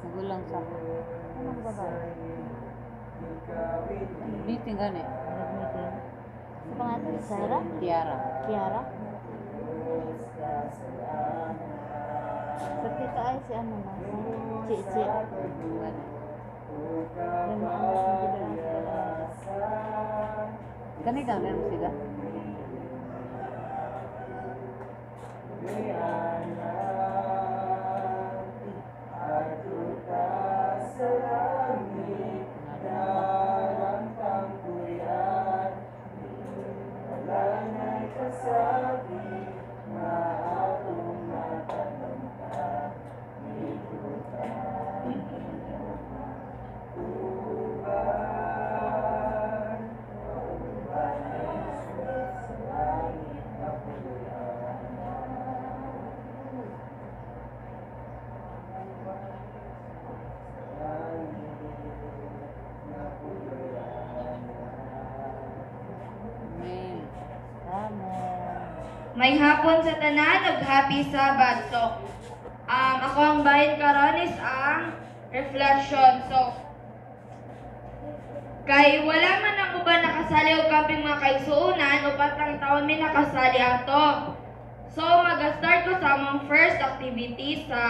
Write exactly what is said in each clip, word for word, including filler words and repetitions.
Magulang sa anong babae? Meeting gani. Nag-meeting. Sa pangalan, Sarah? Tiara. Kiara? Sa tita ay si ano na, si Chichi. Gani. Yung mga anak na bilang sila. Kani daw meron sila. Amen. Amen. May hapon sa tanan, nag-happy Sabbath. So, um, ako ang bahin karon is ang reflection. So, kay wala man ang uban nakasali o kaping mga kaigsuunan, o patang taon may nakasali ato. So, mag-start ko sa among first activity sa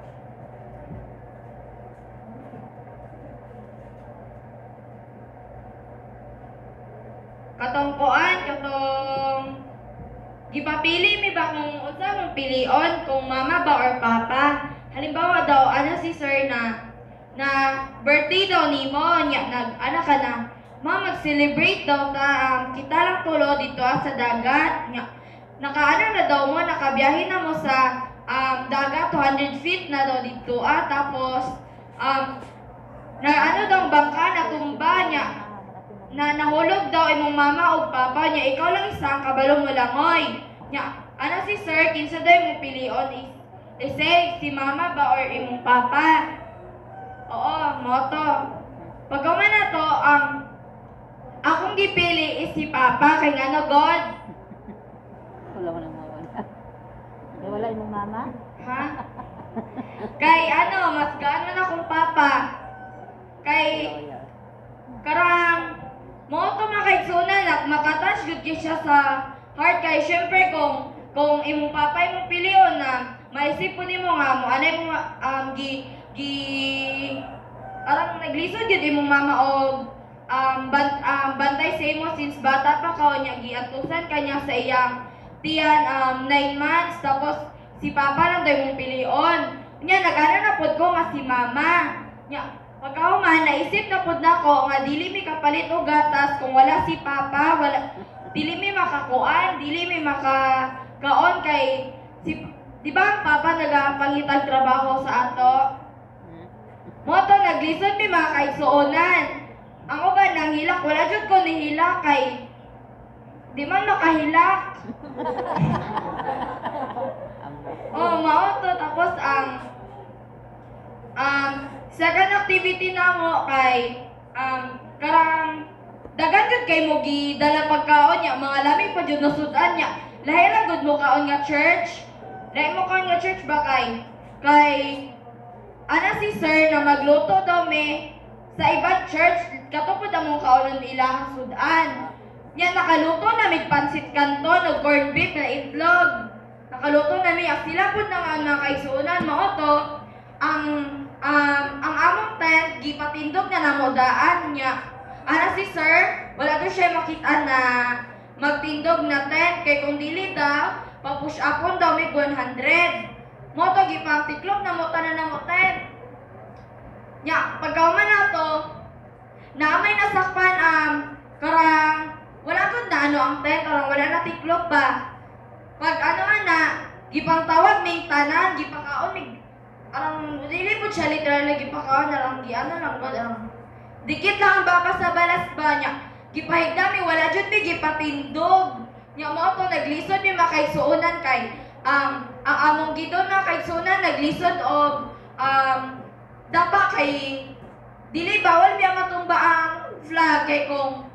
katong kuan, katong gipapili mi ba kung unsa mong pilion, kung mama ba or papa. Halimbawa daw ana si sir na na birthday daw nimo nya nag ana ka na ma mag-celebrate daw ta um, kita lang tulo dito ah, sa dagat nya nakaano na daw mo nakabiyahe na mo sa um, dagat two hundred feet na daw dito ah tapos um na ano daw bangka na tumba nya na nahulog daw imong mama o papa niya ikaw lang isa kabalo mo langoy nya ana si sir kinsa daw imong pilion is isay si mama ba or imong papa. Oo, moto. Pagkaman na to ang akong gipili is si papa kay ngano God. Wala ko nang mawala. Eh, wala imong mama? Ha? Kay ano mas gaan man akong papa. Kay karang mo to makaigsunan at makatouch gud gyud siya sa heart kay syempre kung kung imong papa imong pilion na maisip po nimo nga mo anay mo um gi gi arang naglisod gyud imong mama og um, ban, um bantay sa imo since bata pa ka nya giatusan kanya sa iyang tiyan um nine months tapos si papa lang daw imong pilion nya nagana na pud ko nga si mama nya pagkahuman naisip na pud nako nga dili mi kapalit og gatas kung wala si papa wala dili mi makakuan dili mi makakaon kay si di ba ang papa nagapangitag trabaho sa ato mo to naglisod mi mga kaigsuonan ang uban nang hilak wala jud ko nihilak kay di man makahilak oh mao to tapos ang um second activity na mo kay um karang dagan jud kay mo gidala pagkaon nya mga lamig pa jud nasudan nya lahi ra gud mo kaon nga church lahi mo kaon nga church ba kay kay ana si sir na magluto daw me sa ibang church katupod among kaonon ilahang sudan nya nakaluto na mig pansit canton ug corned beef na itlog nakaluto na mi sila pud na nga kaigsuonan mao to ang um, ang among tent gipatindog na namo daan nya ana si sir wala daw siya makita na magtindog na tent kay kung dili daw pa-push upon daw mig one hundred mo to gipangtiklop na mo tanan na mo tent nya pagkauman na to na may nasakpan um karang wala gud na ano ang tent karang wala na tiklop ba pag ano ana gipangtawag mig tanan gipakaon mig arang dili po siya literally gipakaon na lang giano lang gud arang dikit lang ang baka sa balas ba niya gipahigda mi wala jud mi gipatindog nya mo to naglisod mi makaigsuonan kay um ang among gidon na kaigsuonan naglisod og um dapa kay dili bawal mi matumba ang flag kay kung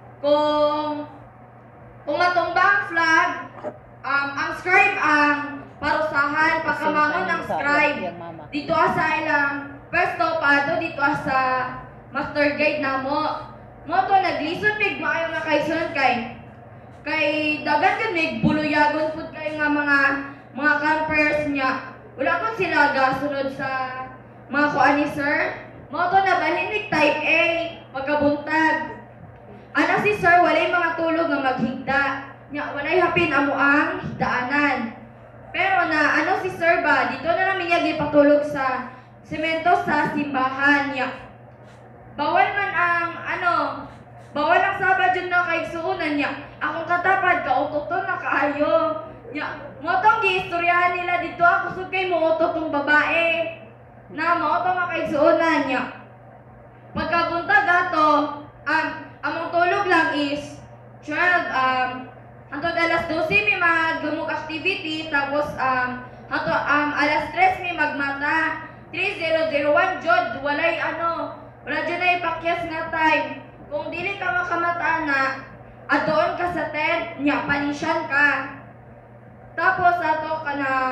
kung kung matumba ang flag um ang scribe ang parusahan pagkamangon ng scribe. Yang mama. Dito sa ilang pwesto pa dito sa master guide na mo. Mo to naglisod mig maayo nga kay son kay kay dagan gud mig buluyagon pud kay nga mga mga campers niya. Wala ko sila gasunod sa mga kuan ni sir. Mo to nabalhin mig type A pagkabuntag. Ana si sir walay mga tulog nga maghigda. Nya walay hapin amo ang higdaanan. Pero na ano si sir ba dito na namin niya gipatulog sa semento sa simbahan niya. Bawal man ang ano, bawal ang sabad yun na kay suunan niya. Akong katapad, kautoton na kaayo. Niya, motong giistoryahan nila dito ako sud kay muuto tong babae. Na mauto nga kay suunan niya. Pagkabuntag ato, um, among tulog lang is twelve, um, hantod alas dose may magdumog activity, tapos um, hato, um, alas tres may magmata. three thousand one jod, walay ano, wala dyan na ipakyas nga time. Kung dili ka makamata na, adoon ka sa tent, nya panisyan ka. Tapos ato ka na,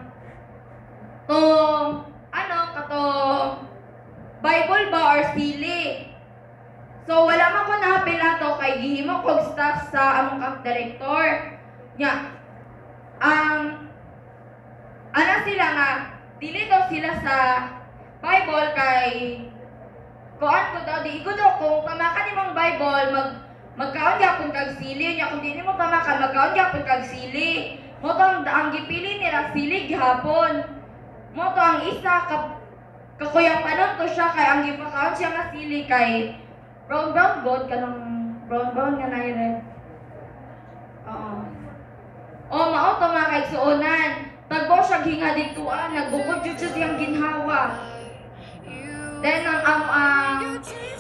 to, ano, kato, Bible ba or sili. So wala man ko nahapila to kay gihimo kog staff sa among camp director. Nya, ang, ano sila nga, dili daw sila sa Bible kay kuan ko daw di ko daw kung tamakan nimong Bible mag magkaon gyapon kag sili nya kung dili mo tamakan magkaon gyapon kag sili mo to ang, ang gipili nila sili gihapon mo to ang isa ka kakuyang panon to siya kay ang gipakaon siya nga sili kay brown brown goat kanang brown brown nga nay red. Oo. O mao to mga kaigsuonan. Tagbo siya hinga dituan, nagbukod jud siya siyang ginhawa. Then ang ang ang